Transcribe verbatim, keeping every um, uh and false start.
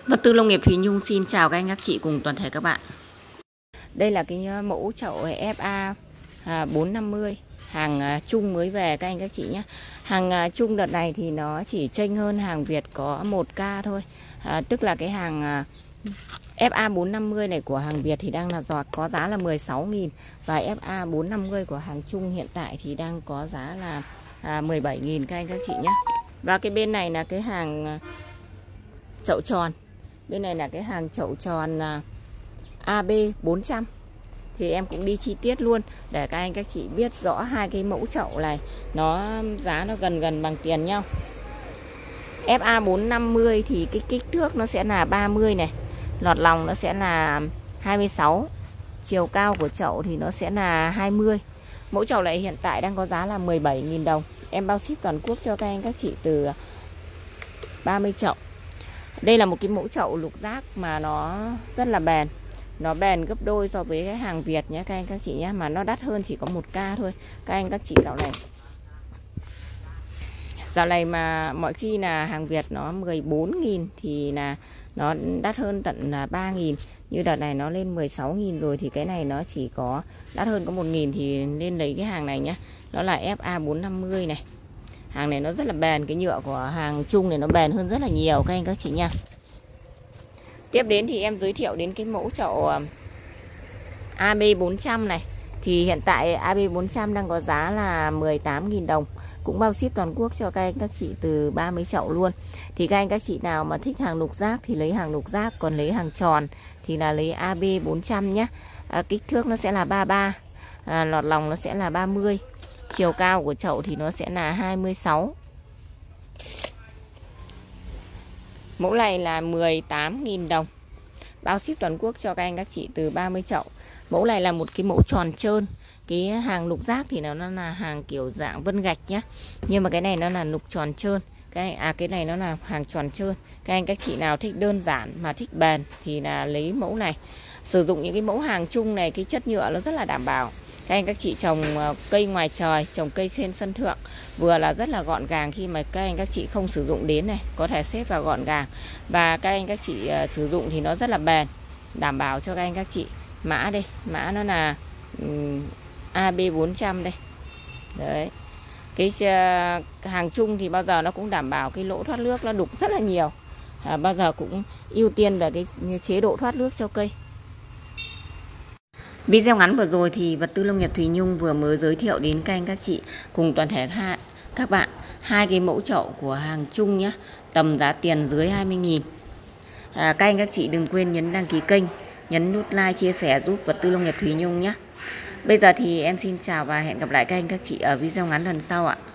Vật tư nông nghiệp Thúy Nhung xin chào các anh các chị cùng toàn thể các bạn. Đây là cái mẫu chậu ép a bốn năm mươi, hàng Trung mới về các anh các chị nhé. Hàng Trung đợt này thì nó chỉ chênh hơn hàng Việt có một ca thôi. à, Tức là cái hàng ép a bốn năm mươi này của hàng Việt thì đang là giọt có giá là mười sáu nghìn. Và ép a bốn năm mươi của hàng Trung hiện tại thì đang có giá là à, mười bảy nghìn các anh các chị nhé. Và cái bên này là cái hàng chậu tròn. Bên này là cái hàng chậu tròn a bê bốn trăm. Thì em cũng đi chi tiết luôn để các anh các chị biết rõ hai cái mẫu chậu này nó giá nó gần gần bằng tiền nhau. ép a bốn năm mươi thì cái kích thước nó sẽ là ba mươi này, lọt lòng nó sẽ là hai mươi sáu, chiều cao của chậu thì nó sẽ là hai mươi. Mẫu chậu này hiện tại đang có giá là mười bảy nghìn đồng. Em bao ship toàn quốc cho các anh các chị từ ba mươi chậu. Đây là một cái mẫu chậu lục giác mà nó rất là bền. Nó bền gấp đôi so với cái hàng Việt nhé các anh các chị nhé. Mà nó đắt hơn chỉ có một ca thôi. Các anh các chị dạo này Dạo này mà mọi khi là hàng Việt nó mười bốn nghìn thì là nó đắt hơn tận là ba nghìn. Như đợt này nó lên mười sáu nghìn rồi thì cái này nó chỉ có đắt hơn có một nghìn thì nên lấy cái hàng này nhé. Nó là ép a bốn năm mươi này. Hàng này nó rất là bền, cái nhựa của hàng Trung này nó bền hơn rất là nhiều các anh các chị nha. Tiếp đến thì em giới thiệu đến cái mẫu chậu a bê bốn trăm này. Thì hiện tại a bê bốn trăm đang có giá là mười tám nghìn đồng. Cũng bao ship toàn quốc cho các anh các chị từ ba mươi chậu luôn. Thì các anh các chị nào mà thích hàng lục giác thì lấy hàng lục giác, còn lấy hàng tròn thì là lấy a bê bốn trăm nhé. à, Kích thước nó sẽ là ba mươi ba, à, lọt lòng nó sẽ là ba mươi. Chiều cao của chậu thì nó sẽ là hai mươi sáu. Mẫu này là mười tám nghìn đồng. Bao ship toàn quốc cho các anh các chị từ ba mươi chậu. Mẫu này là một cái mẫu tròn trơn. Cái hàng lục giác thì nó là hàng kiểu dạng vân gạch nhá. Nhưng mà cái này nó là lục tròn trơn. Cái à cái này nó là hàng tròn trơn. Các anh các chị nào thích đơn giản mà thích bền thì là lấy mẫu này. Sử dụng những cái mẫu hàng Trung này, cái chất nhựa nó rất là đảm bảo. Các anh các chị trồng cây ngoài trời, trồng cây trên sân thượng, vừa là rất là gọn gàng khi mà các anh các chị không sử dụng đến này, có thể xếp vào gọn gàng. Và các anh các chị uh, sử dụng thì nó rất là bền, đảm bảo cho các anh các chị. Mã đây, mã nó là um, a bê bốn trăm đây. Đấy. Cái uh, hàng Trung thì bao giờ nó cũng đảm bảo cái lỗ thoát nước nó đục rất là nhiều. À, bao giờ cũng ưu tiên về cái chế độ thoát nước cho cây. Video ngắn vừa rồi thì vật tư nông nghiệp Thúy Nhung vừa mới giới thiệu đến các anh các chị cùng toàn thể các bạn hai cái mẫu chậu của hàng Trung nhé, tầm giá tiền dưới hai mươi nghìn. À, các anh các chị đừng quên nhấn đăng ký kênh, nhấn nút like, chia sẻ giúp vật tư nông nghiệp Thúy Nhung nhé. Bây giờ thì em xin chào và hẹn gặp lại các anh các chị ở video ngắn lần sau ạ.